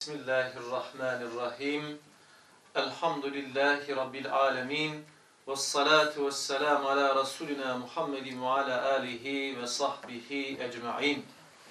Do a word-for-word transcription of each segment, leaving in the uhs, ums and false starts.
Bismillahirrahmanirrahim. Elhamdülillahi Rabbil alemin. Vessalatu vesselamu ala Resulina Muhammedin ve ala alihi ve sahbihi ecma'in.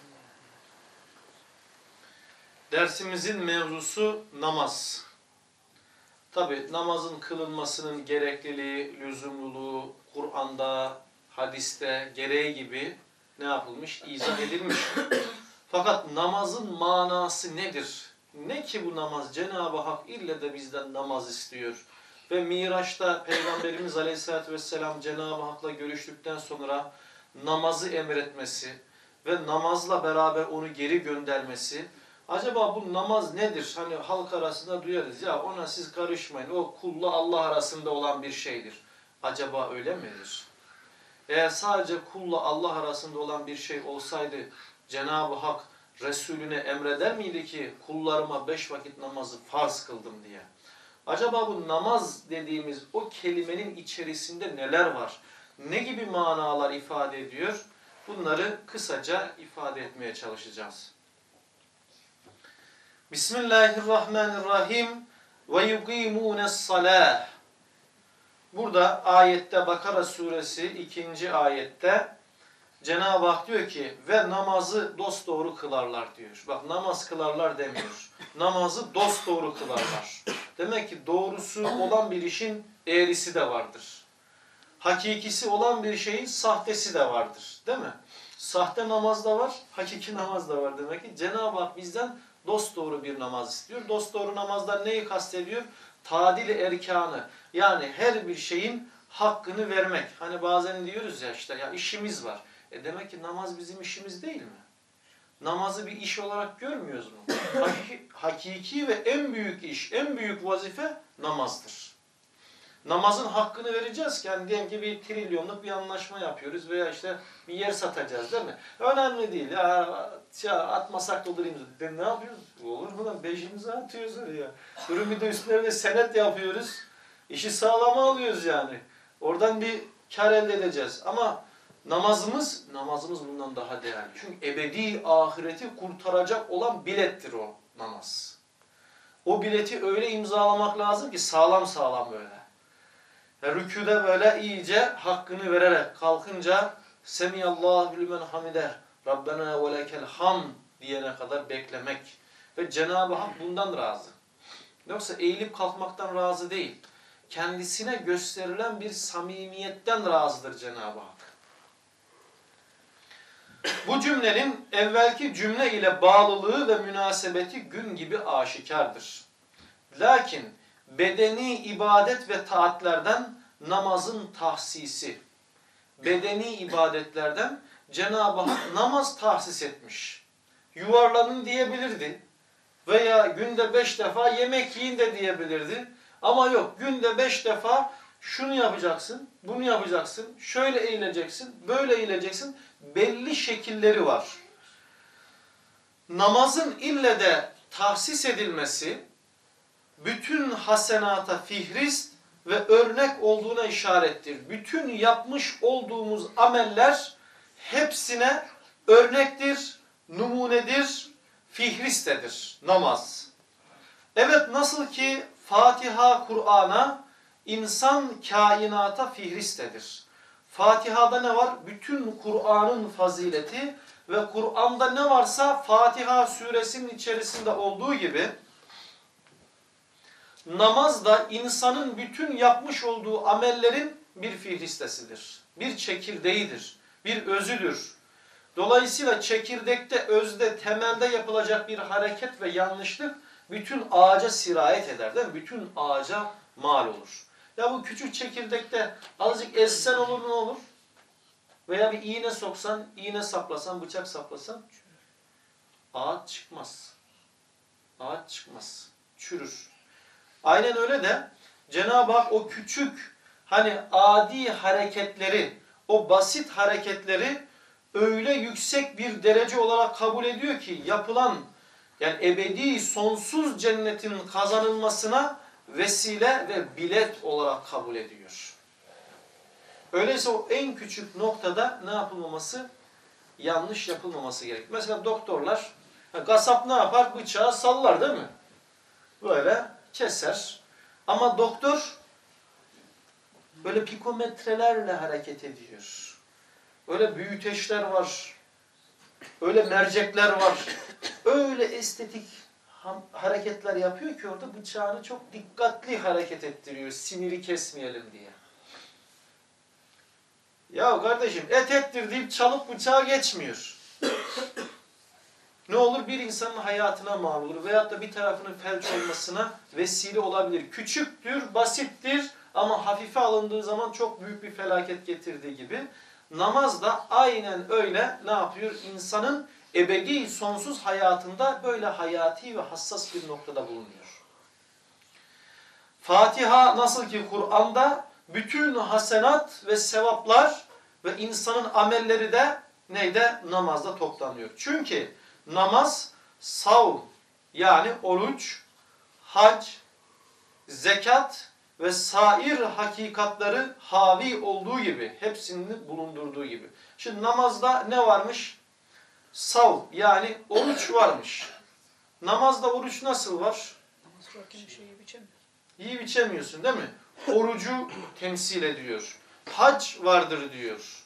Dersimizin mevzusu namaz. Tabi namazın kılınmasının gerekliliği, lüzumluluğu, Kur'an'da, hadiste gereği gibi ne yapılmış? İzah edilmiş. Fakat namazın manası nedir? Ne ki bu namaz? Cenab-ı Hak ille de bizden namaz istiyor. Ve Miraç'ta Peygamberimiz Aleyhisselatü Vesselam Cenab-ı Hak'la görüştükten sonra namazı emretmesi ve namazla beraber onu geri göndermesi. Acaba bu namaz nedir? Hani halk arasında duyarız. Ya ona siz karışmayın. O kulla Allah arasında olan bir şeydir. Acaba öyle midir? Eğer sadece kulla Allah arasında olan bir şey olsaydı Cenab-ı Hak Resulüne emreder miydi ki kullarıma beş vakit namazı farz kıldım diye? Acaba bu namaz dediğimiz o kelimenin içerisinde neler var? Ne gibi manalar ifade ediyor? Bunları kısaca ifade etmeye çalışacağız. Bismillahirrahmanirrahim. Ve yukîmûne's-salâh. Burada ayette Bakara suresi ikinci ayette Cenab-ı Hak diyor ki ve namazı dosdoğru kılarlar diyor. Bak namaz kılarlar demiyor. Namazı dosdoğru kılarlar. Demek ki doğrusu olan bir işin eğrisi de vardır. Hakikisi olan bir şeyin sahtesi de vardır. Değil mi? Sahte namaz da var, hakiki namaz da var demek ki. Cenab-ı Hak bizden dosdoğru bir namaz istiyor. Dosdoğru namazdan neyi kastediyor? Tadil-i erkanı. Yani her bir şeyin hakkını vermek. Hani bazen diyoruz ya işte ya işimiz var. E demek ki namaz bizim işimiz değil mi? Namazı bir iş olarak görmüyoruz mu? Hakiki, hakiki ve en büyük iş, en büyük vazife namazdır. Namazın hakkını vereceğiz ki yani diyelim ki bir trilyonluk bir anlaşma yapıyoruz veya işte bir yer satacağız değil mi? Önemli değil ya, ya atmasak da olurayım. Ne yapıyoruz? Olur mu lan? Beşimizi atıyoruz oraya. Durum bir de üstüne de senet yapıyoruz. İşi sağlama alıyoruz yani. Oradan bir kar elde edeceğiz. Ama namazımız, namazımız bundan daha değerli. Çünkü ebedi ahireti kurtaracak olan bilettir o namaz. O bileti öyle imzalamak lazım ki sağlam sağlam böyle. Ve rükûde böyle iyice hakkını vererek kalkınca Semiyallahu lümen hamider Rabbena ve lekel hamd diyene kadar beklemek. Ve Cenab-ı Hak bundan razı. Yoksa eğilip kalkmaktan razı değil. Kendisine gösterilen bir samimiyetten razıdır Cenab-ı Hak. Bu cümlenin evvelki cümle ile bağlılığı ve münasebeti gün gibi aşikardır. Lakin bedeni ibadet ve taatlerden namazın tahsisi, bedeni ibadetlerden Cenab-ı Hak namaz tahsis etmiş. Yuvarlanın diyebilirdi veya günde beş defa yemek yiyin de diyebilirdi. Ama yok, günde beş defa şunu yapacaksın, bunu yapacaksın, şöyle eğileceksin, böyle eğileceksin. Belli şekilleri var. Namazın ille de tahsis edilmesi, bütün hasenata fihrist ve örnek olduğuna işarettir. Bütün yapmış olduğumuz ameller hepsine örnektir, numunedir, fihristedir namaz. Evet nasıl ki Fatiha Kur'an'a, insan kainata fihristedir. Fatiha'da ne var? Bütün Kur'an'ın fazileti ve Kur'an'da ne varsa Fatiha suresinin içerisinde olduğu gibi namaz da insanın bütün yapmış olduğu amellerin bir fihristesidir. Bir çekirdeğidir, bir özüdür. Dolayısıyla çekirdekte, özde, temelde yapılacak bir hareket ve yanlışlık bütün ağaca sirayet eder değil mi? Bütün ağaca mal olur. Ya bu küçük çekirdekte azıcık ezsen olur ne olur? Veya bir iğne soksan, iğne saplasan, bıçak saplasan ağaç çıkmaz. Ağaç çıkmaz. Çürür. Aynen öyle de Cenab-ı Hak o küçük hani adi hareketleri, o basit hareketleri öyle yüksek bir derece olarak kabul ediyor ki yapılan yani ebedi sonsuz cennetin kazanılmasına vesile ve bilet olarak kabul ediyor. Öyleyse o en küçük noktada ne yapılmaması? Yanlış yapılmaması gerek. Mesela doktorlar Ha, kasap ne yapar? Bıçağı sallar değil mi? Böyle keser. Ama doktor böyle pikometrelerle hareket ediyor. Öyle büyüteçler var. Öyle mercekler var. Öyle estetik hareketler yapıyor ki orada bıçağını çok dikkatli hareket ettiriyor. Siniri kesmeyelim diye. Ya kardeşim et ettir deyip çalıp bıçağa geçmiyor. Ne olur bir insanın hayatına mal olur veyahut da bir tarafının felç olmasına vesile olabilir. Küçüktür, basittir ama hafife alındığı zaman çok büyük bir felaket getirdiği gibi. Namaz da aynen öyle ne yapıyor? İnsanın ebedi sonsuz hayatında böyle hayati ve hassas bir noktada bulunuyor. Fatiha nasıl ki Kur'an'da bütün hasenat ve sevaplar ve insanın amelleri de neyde? Namazda toplanıyor. Çünkü namaz, savm yani oruç, hac, zekat ve sair hakikatları havi olduğu gibi, hepsini bulundurduğu gibi. Şimdi namazda ne varmış? Savm yani oruç varmış. Namazda oruç nasıl var? Namaz kılarken bir şey yiyip içemiyor. Yiyip içemiyorsun değil mi? Orucu temsil ediyor. Hac vardır diyor.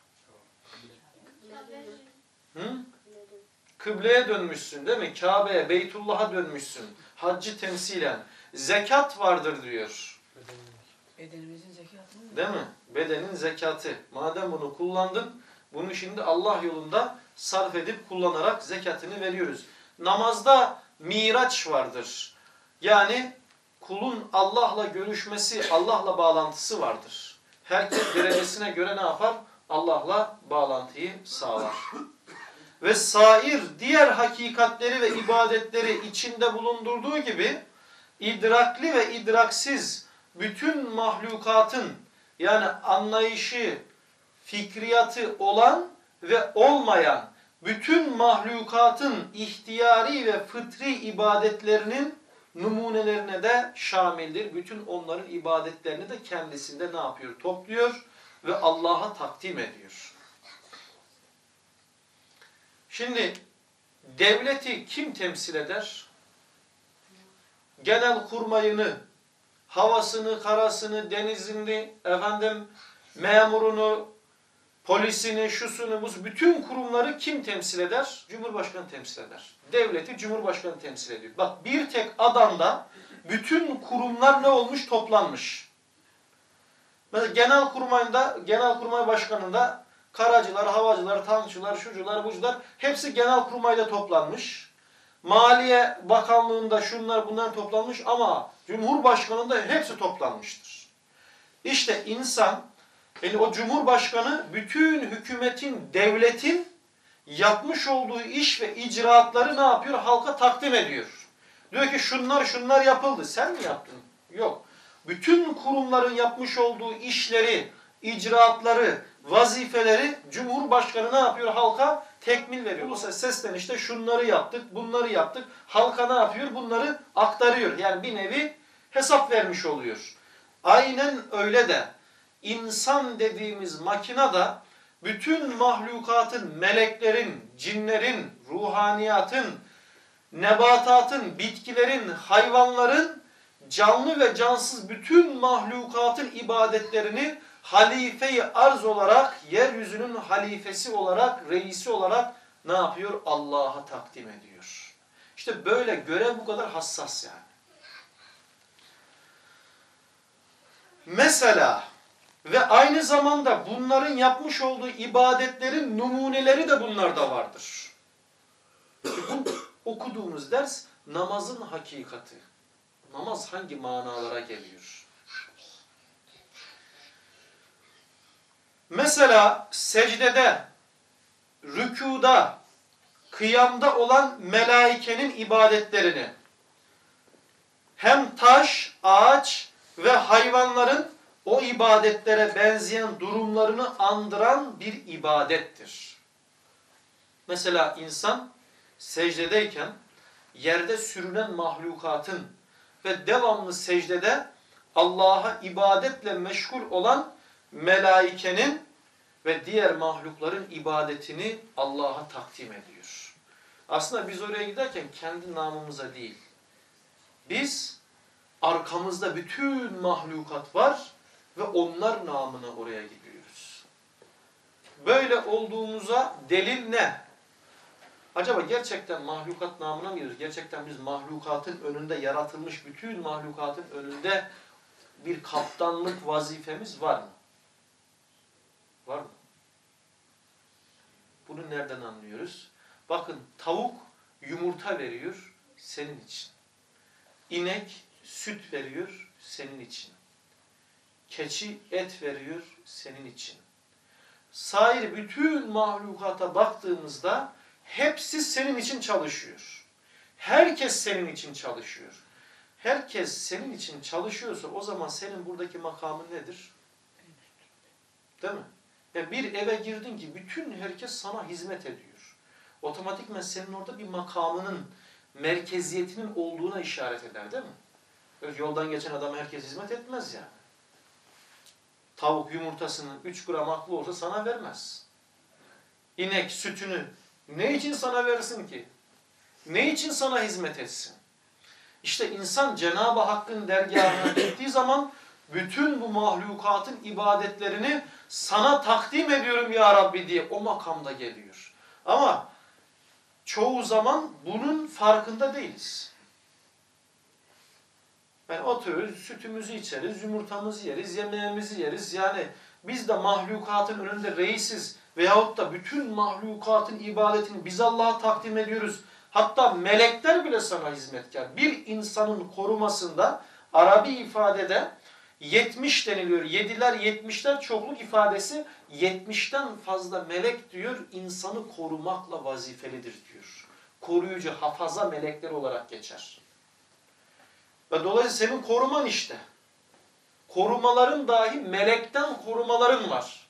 Hı? Kıbleye dönmüşsün değil mi? Kabe'ye, Beytullah'a dönmüşsün. Haccı temsilen. Zekat vardır diyor. Bedenimizin zekatı mı? Değil mi? Bedenin zekatı. Madem bunu kullandın, bunu şimdi Allah yolunda sarf edip kullanarak zekatını veriyoruz. Namazda miraç vardır. Yani kulun Allah'la görüşmesi, Allah'la bağlantısı vardır. Herkes derecesine göre ne yapar? Allah'la bağlantıyı sağlar. Ve sair diğer hakikatleri ve ibadetleri içinde bulundurduğu gibi idrakli ve idraksiz bütün mahlukatın yani anlayışı, fikriyatı olan ve olmayan bütün mahlukatın ihtiyari ve fıtri ibadetlerinin numunelerine de şamildir. Bütün onların ibadetlerini de kendisinde ne yapıyor? Topluyor ve Allah'a takdim ediyor. Şimdi devleti kim temsil eder? Genel kurmayını, havasını, karasını, denizini, efendim memurunu, polisini, şusunu, bus, bütün kurumları kim temsil eder? Cumhurbaşkanı temsil eder. Devleti Cumhurbaşkanı temsil ediyor. Bak bir tek adamda bütün kurumlar ne olmuş? Toplanmış. Mesela Genelkurmay'da, Genelkurmay Başkanı'nda karacılar, havacılar, tankçılar, şucular, bucular hepsi Genelkurmay'da toplanmış. Maliye Bakanlığı'nda şunlar bunlar toplanmış ama Cumhurbaşkanı'nda hepsi toplanmıştır. İşte insan, yani o Cumhurbaşkanı bütün hükümetin, devletin yapmış olduğu iş ve icraatları ne yapıyor? Halka takdim ediyor. Diyor ki şunlar şunlar yapıldı. Sen mi yaptın? Yok. Bütün kurumların yapmış olduğu işleri, icraatları, vazifeleri Cumhurbaşkanı ne yapıyor? Halka tekmil veriyor. Ulusal seslenişte şunları yaptık, bunları yaptık. Halka ne yapıyor? Bunları aktarıyor. Yani bir nevi hesap vermiş oluyor. Aynen öyle de insan dediğimiz makinada bütün mahlukatın, meleklerin, cinlerin, ruhaniyatın, nebatatın, bitkilerin, hayvanların, canlı ve cansız bütün mahlukatın ibadetlerini halife-i arz olarak, yeryüzünün halifesi olarak, reisi olarak ne yapıyor? Allah'a takdim ediyor. İşte böyle görev bu kadar hassas yani. Mesela ve aynı zamanda bunların yapmış olduğu ibadetlerin numuneleri de bunlarda vardır. Bu okuduğumuz ders namazın hakikati. Namaz hangi manalara geliyor? Mesela secdede, rükuda, kıyamda olan melaikenin ibadetlerini hem taş, ağaç ve hayvanların o ibadetlere benzeyen durumlarını andıran bir ibadettir. Mesela insan secdedeyken yerde sürünen mahlukatın ve devamlı secdede Allah'a ibadetle meşgul olan melaikenin ve diğer mahlukların ibadetini Allah'a takdim ediyor. Aslında biz oraya giderken kendi namımıza değil. Biz arkamızda bütün mahlukat var ve onlar namına oraya gidiyoruz. Böyle olduğumuza delil ne? Acaba gerçekten mahlukat namına mı gidiyoruz? Gerçekten biz mahlukatın önünde, yaratılmış bütün mahlukatın önünde bir kaptanlık vazifemiz var mı? Var mı? Bunu nereden anlıyoruz? Bakın, tavuk yumurta veriyor senin için. İnek süt veriyor senin için. Keçi et veriyor senin için. Sair bütün mahlukata baktığımızda hepsi senin için çalışıyor. Herkes senin için çalışıyor. Herkes senin için çalışıyorsa o zaman senin buradaki makamın nedir? Değil mi? Yani bir eve girdin ki bütün herkes sana hizmet ediyor. Otomatikman senin orada bir makamının, merkeziyetinin olduğuna işaret eder değil mi? Öyle yoldan geçen adama herkes hizmet etmez yani. Tavuk yumurtasını üç gram haklı olsa sana vermez. İnek sütünü ne için sana versin ki? Ne için sana hizmet etsin? İşte insan Cenab-ı Hakk'ın dergâhına gittiği zaman bütün bu mahlukatın ibadetlerini sana takdim ediyorum ya Rabbi diye o makamda geliyor. Ama çoğu zaman bunun farkında değiliz. Yani oturuyoruz, sütümüzü içeriz, yumurtamızı yeriz, yemeğimizi yeriz. Yani biz de mahlukatın önünde reisiz veyahut da bütün mahlukatın ibadetini biz Allah'a takdim ediyoruz. Hatta melekler bile sana hizmetkar. Bir insanın korumasında Arabi ifadede yetmiş deniliyor. Yediler, yetmişler çokluk ifadesi yetmişten fazla melek diyor insanı korumakla vazifelidir diyor. Koruyucu, hafaza melekler olarak geçer. Ve dolayısıyla senin koruman işte. Korumaların dahi melekten korumaların var.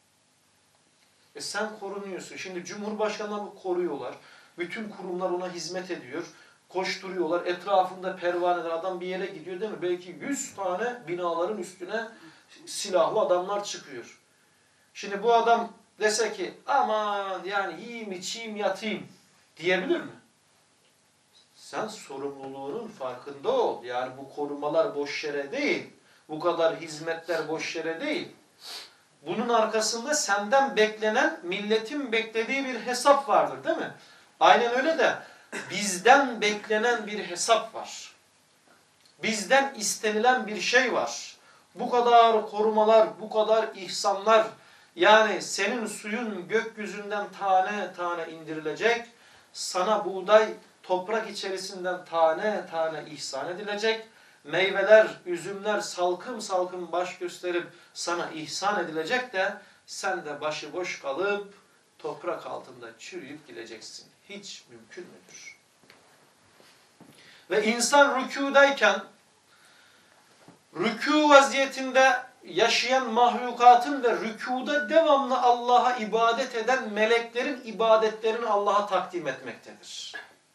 E sen korunuyorsun. Şimdi Cumhurbaşkanı'nı koruyorlar. Bütün kurumlar ona hizmet ediyor. Koşturuyorlar. Etrafında pervaneler. Adam bir yere gidiyor değil mi? Belki yüz tane binaların üstüne silahlı adamlar çıkıyor. Şimdi bu adam dese ki aman yani yiyeyim içeyim yatayım diyebilir mi? Sen sorumluluğunun farkında ol. Yani bu korumalar boş yere değil. Bu kadar hizmetler boş yere değil. Bunun arkasında senden beklenen, milletin beklediği bir hesap vardır değil mi? Aynen öyle de bizden beklenen bir hesap var. Bizden istenilen bir şey var. Bu kadar korumalar, bu kadar ihsanlar, yani senin suyun gökyüzünden tane tane indirilecek, sana buğday toprak içerisinden tane tane ihsan edilecek, meyveler, üzümler salkım salkım baş gösterip sana ihsan edilecek de sen de başıboş kalıp toprak altında çürüyüp gideceksin. Hiç mümkün müdür? Ve insan rükûdayken rükû vaziyetinde yaşayan mahlukatın ve rükûda devamlı Allah'a ibadet eden meleklerin ibadetlerini Allah'a takdim etmektedir.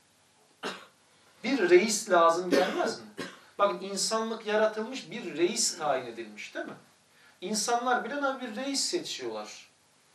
Bir reis lazım gelmez mi? Bakın insanlık yaratılmış, bir reis tayin edilmiş değil mi? İnsanlar bile bir reis seçiyorlar.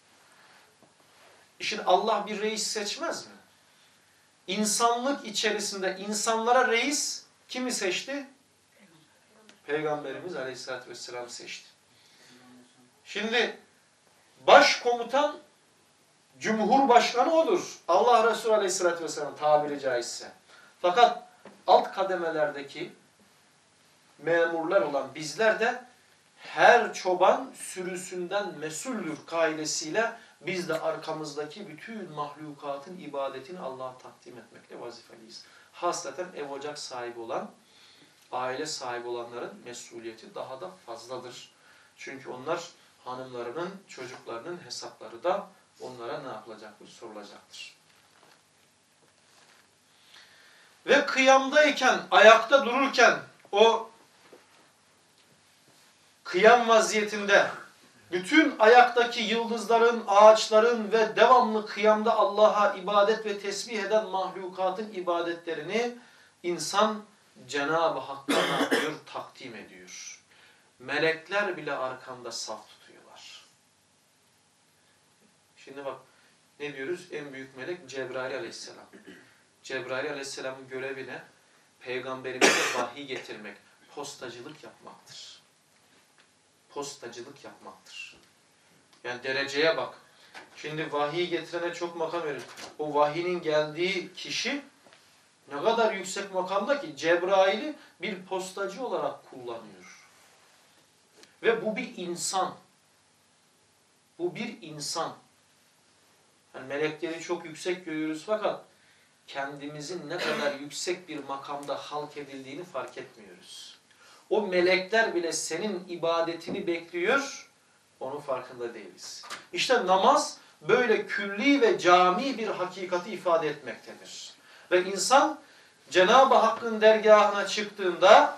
Şimdi Allah bir reis seçmez mi? İnsanlık içerisinde insanlara reis kimi seçti? Peygamberimiz Aleyhisselatü Vesselam seçti. Şimdi başkomutan Cumhurbaşkanı odur. Allah Resulü Aleyhisselatü Vesselam tabiri caizse. Fakat alt kademelerdeki memurlar olan bizler de her çoban sürüsünden mesuldür kaidesiyle biz de arkamızdaki bütün mahlukatın ibadetini Allah'a takdim etmekle vazifeliyiz. Hasreten ev ocak sahibi olan, aile sahibi olanların mesuliyeti daha da fazladır. Çünkü onlar hanımlarının, çocuklarının hesapları da onlara ne yapılacaktır? Sorulacaktır. Ve kıyamdayken, ayakta dururken o kıyam vaziyetinde bütün ayaktaki yıldızların, ağaçların ve devamlı kıyamda Allah'a ibadet ve tesbih eden mahlukatın ibadetlerini insan Cenab-ı Hakk'a ne yapıyor? Takdim ediyor. Melekler bile arkanda saf tutuyorlar. Şimdi bak, Ne diyoruz? En büyük melek Cebrail aleyhisselam. Cebrail aleyhisselamın görevi ne? Peygamberimize vahiy getirmek, postacılık yapmaktır. Postacılık yapmaktır. Yani dereceye bak. Şimdi vahiy getirene çok makam verir. O vahinin geldiği kişi ne kadar yüksek makamda ki Cebrail'i bir postacı olarak kullanıyor. Ve bu bir insan. Bu bir insan. Yani melekleri çok yüksek görüyoruz fakat kendimizin ne kadar yüksek bir makamda halk edildiğini fark etmiyoruz. O melekler bile senin ibadetini bekliyor, onun farkında değiliz. İşte namaz böyle külli ve cami bir hakikati ifade etmektedir. Ve insan Cenab-ı Hakk'ın dergahına çıktığında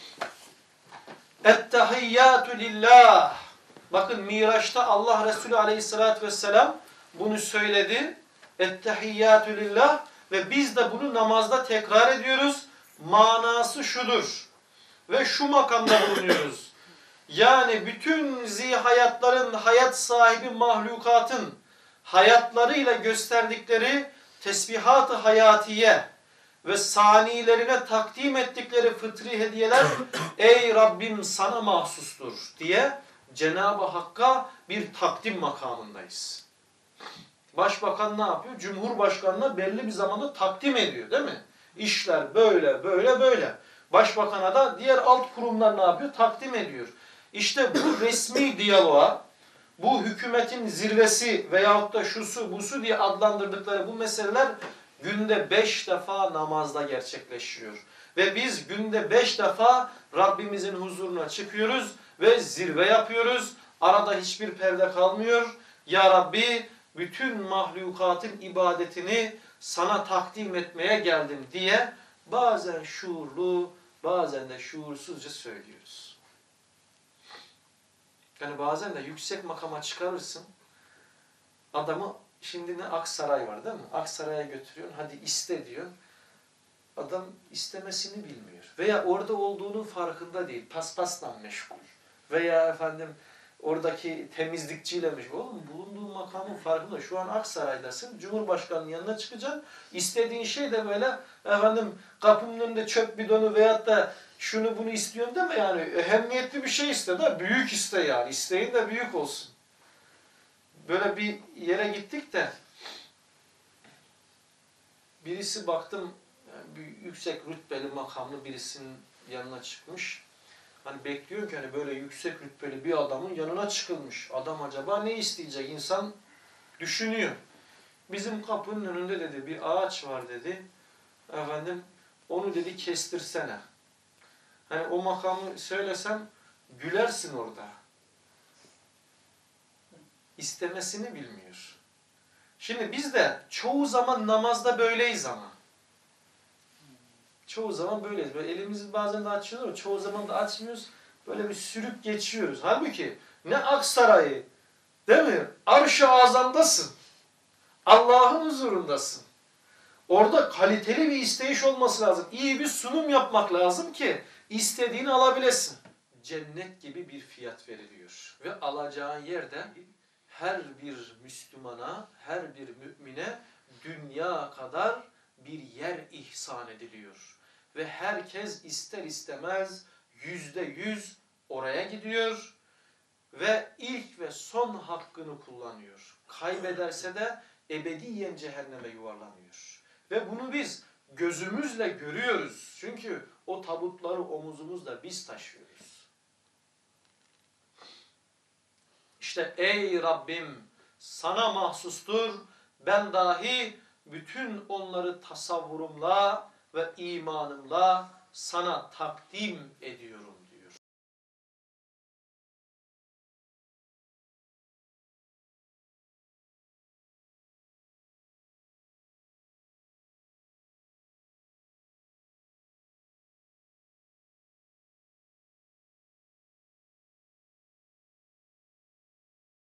ettehiyyatü lillah. Bakın Miraç'ta Allah Resulü aleyhissalatü vesselam bunu söyledi. Ettehiyyatü lillah. Ve biz de bunu namazda tekrar ediyoruz. Manası şudur. Ve şu makamda bulunuyoruz. Yani bütün zihayatların, hayat sahibi mahlukatın hayatlarıyla gösterdikleri tesbihat-ı hayatiye ve sanilerine takdim ettikleri fıtri hediyeler ey Rabbim sana mahsustur diye Cenab-ı Hakk'a bir takdim makamındayız. Başbakan ne yapıyor? Cumhurbaşkanına belli bir zamanda takdim ediyor değil mi? İşler böyle böyle böyle. Başbakana da diğer alt kurumlar ne yapıyor? Takdim ediyor. İşte bu resmi diyaloğa, bu hükümetin zirvesi veyahut da şusu busu diye adlandırdıkları bu meseleler günde beş defa namazda gerçekleşiyor. Ve biz günde beş defa Rabbimizin huzuruna çıkıyoruz ve zirve yapıyoruz. Arada hiçbir perde kalmıyor. Ya Rabbi bütün mahlukatın ibadetini sana takdim etmeye geldim diye bazen şuurlu, bazen de şuursuzca söylüyoruz. Yani bazen de yüksek makama çıkarırsın, adamı şimdi ne Aksaray var değil mi? Aksaray'a götürüyorsun, hadi iste diyor. Adam istemesini bilmiyor. Veya orada olduğunun farkında değil, paspasla meşgul. Veya efendim oradaki temizlikçiyle meşgul. Oğlum bulunduğun makamın farkında. Şu an Aksaray'dasın, Cumhurbaşkanı'nın yanına çıkacaksın. İstediğin şey de böyle efendim kapının önünde çöp bidonu veyahut da şunu bunu istiyorsun deme yani. Ehemmiyetli bir şey iste de büyük iste yani. İsteğin de büyük olsun. Böyle bir yere gittik de birisi baktım yani bir yüksek rütbeli makamlı birisinin yanına çıkmış. Hani bekliyor ki hani böyle yüksek rütbeli bir adamın yanına çıkılmış. Adam acaba ne isteyecek? İnsan düşünüyor. Bizim kapının önünde dedi bir ağaç var dedi. Efendim onu dedi kestirsene. Hani o makamı söylesem gülersin orada. İstemesini bilmiyor. Şimdi biz de çoğu zaman namazda böyleyiz ama. Çoğu zaman böyleyiz. Böyle elimizi bazen de açıyoruz ama çoğu zaman da açmıyoruz. Böyle bir sürüp geçiyoruz. Halbuki ne Aksaray'ı, değil mi? Arş-ı Azam'dasın. Allah'ın huzurundasın. Orada kaliteli bir isteyiş olması lazım. İyi bir sunum yapmak lazım ki istediğini alabilesin. Cennet gibi bir fiyat veriliyor. Ve alacağın yerde her bir Müslümana, her bir mümine dünya kadar bir yer ihsan ediliyor. Ve herkes ister istemez yüzde yüz oraya gidiyor ve ilk ve son hakkını kullanıyor. Kaybederse de ebediyen cehenneme yuvarlanıyor. Ve bunu biz gözümüzle görüyoruz. Çünkü o tabutları omuzumuzda biz taşıyoruz. İşte ey Rabbim sana mahsustur. Ben dahi bütün onları tasavvurumla ve imanımla sana takdim ediyorum.